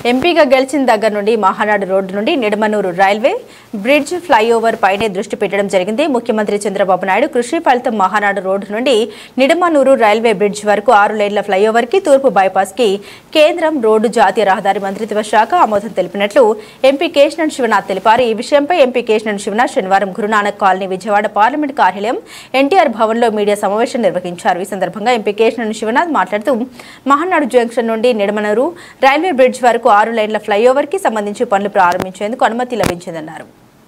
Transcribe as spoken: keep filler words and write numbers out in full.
ఎంపీగా గెలిచిన దగ్గర నుండి మహానాడు రోడ్డు నుండి నిడమనూరు రైల్వే బ్రిడ్జ్ ఫ్లైఓవర్ పైనే దృష్టి పెట్టడం జరిగింది. ముఖ్యమంత్రి చంద్రబాబు నాయుడు కృషి ఫలితం మహానాడు రోడ్డు నుండి నిడమనూరు రైల్వే బ్రిడ్జ్ వరకు ఆరు లేన్ల ఫ్లైఓవర్ కి తూర్పు బైపాస్ కి కేంద్రం రోడ్డు జాతీయ రహదారి మంత్రిత్వ శాఖ ఆమోదం తెలిపినట్లు ఎంపీ కేశినేని శివనాథ్ తెలిపారు. ఈ విషయంపై ఎంపీ కేశినేని శివనాథ్ శనివారం గురునానక్ కాలనీ విజయవాడ పార్లమెంట్ కార్యాలయం ఎన్టీఆర్ భవన్ లో మీడియా సమావేశం నిర్వహించారు. ఈ సందర్భంగా ఎంపీ కేశినేని శివనాథ్ మాట్లాడుతూ మహానాడు జంక్షన్ నుండి నిడమనూరు రైల్వే బ్రిడ్జ్ వరకు ఆరు లైన్ల ఫ్లైఓవర్ కి సంబంధించి పనులు ప్రారంభించేందుకు అనుమతి లభించిందన్నారు.